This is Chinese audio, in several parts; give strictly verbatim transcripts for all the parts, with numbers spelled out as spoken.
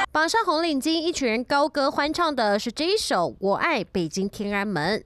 绑上红领巾，一群人高歌欢唱的是这一首《我爱北京天安门》。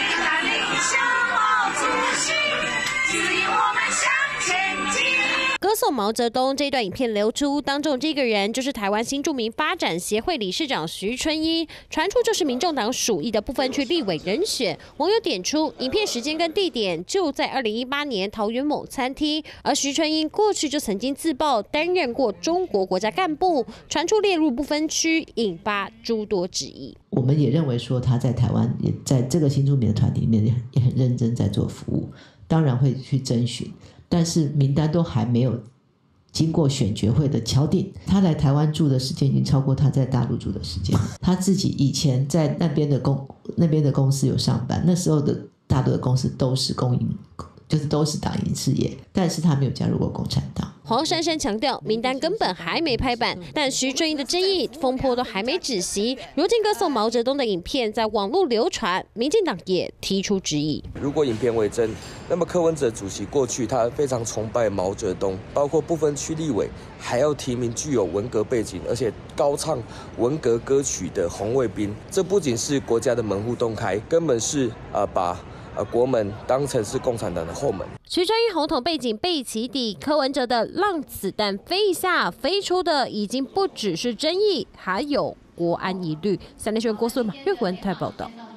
歌颂毛泽东这段影片流出，当中这个人就是台湾新住民发展协会理事长徐春英，传出就是民众党属意的部分区立委人选。网友点出，影片时间跟地点就在二零一八年桃园某餐厅，而徐春英过去就曾经自曝担任过中国国家干部，传出列入不分区，引发诸多质疑。 我们也认为说他在台湾也在这个新住民的团体里面也很认真在做服务，当然会去征询。但是名单都还没有经过选举会的敲定，他来台湾住的时间已经超过他在大陆住的时间。他自己以前在那边的公那边的公司有上班，那时候的大陆的公司都是公营，就是都是党营事业，但是他没有加入过共产党。 黄珊珊强调，名单根本还没拍板，但徐春英的争议风波都还没止息。如今歌颂毛泽东的影片在网络流传，民进党也提出质疑。 如果影片为真，那么柯文哲主席过去他非常崇拜毛泽东，包括不分区立委还要提名具有文革背景而且高唱文革歌曲的红卫兵，这不仅是国家的门户洞开，根本是呃把。呃，国门当成是共产党的后门。 徐春英红统背景背起底，柯文哲的让子弹飞一下飞出的已经不只是争议，还有国安疑虑。三立新闻郭素马岳文台报道。